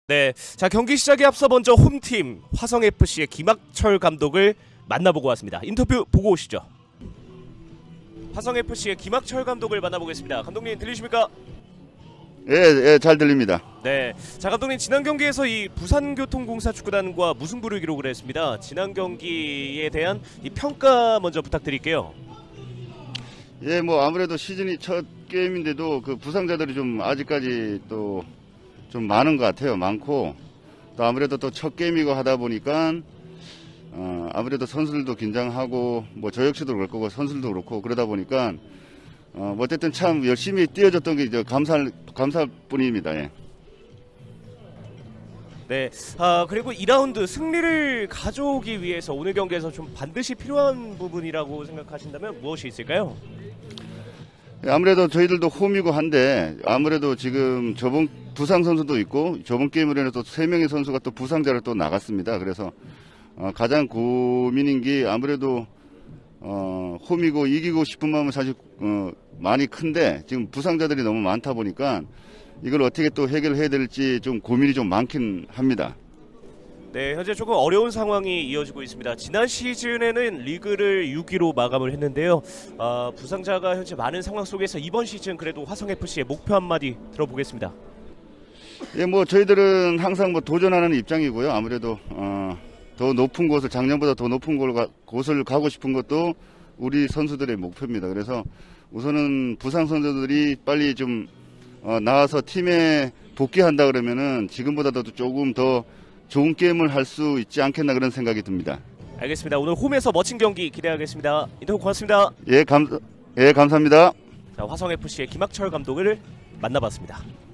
네, 자 경기 시작에 앞서 먼저 홈팀 화성FC의 김학철 감독을 만나보고 왔습니다. 인터뷰 보고 오시죠. 화성FC의 김학철 감독을 만나보겠습니다. 감독님 들리십니까? 예, 잘 들립니다. 네, 자 감독님 지난 경기에서 이 부산교통공사 축구단과 무승부를 기록을 했습니다. 지난 경기에 대한 이 평가 먼저 부탁드릴게요. 예, 뭐 아무래도 시즌이 첫 게임인데도 그 부상자들이 좀 아직까지 또 좀 많은 것 같아요. 많고 또 아무래도 또 첫 게임이고 하다 보니까 아무래도 선수들도 긴장하고 뭐 저 역시도 그럴 거고 선수들도 그렇고 그러다 보니까 뭐 어쨌든 참 열심히 뛰어줬던 게 이제 감사할 뿐입니다. 예. 네, 그리고 2라운드 승리를 가져오기 위해서 오늘 경기에서 좀 반드시 필요한 부분이라고 생각하신다면 무엇이 있을까요? 아무래도 저희들도 홈이고 한데 아무래도 지금 저번 부상 선수도 있고 저번 게임으로는 또 3명의 선수가 또 부상자로 또 나갔습니다. 그래서 가장 고민인 게 아무래도 홈이고 이기고 싶은 마음은 사실 많이 큰데 지금 부상자들이 너무 많다 보니까 이걸 어떻게 또 해결해야 될지 좀 고민이 좀 많긴 합니다. 네, 현재 조금 어려운 상황이 이어지고 있습니다. 지난 시즌에는 리그를 6위로 마감을 했는데요. 부상자가 현재 많은 상황 속에서 이번 시즌 그래도 화성FC의 목표 한마디 들어보겠습니다. 예, 뭐 저희들은 항상 뭐 도전하는 입장이고요. 아무래도 더 높은 곳을 작년보다 더 높은 곳을 가고 싶은 것도 우리 선수들의 목표입니다. 그래서 우선은 부상 선수들이 빨리 좀 나와서 팀에 복귀한다 그러면은 지금보다도 조금 더 좋은 게임을 할 수 있지 않겠나 그런 생각이 듭니다. 알겠습니다. 오늘 홈에서 멋진 경기 기대하겠습니다. 인터뷰 고맙습니다. 예, 감사합니다. 자, 화성FC의 김학철 감독을 만나봤습니다.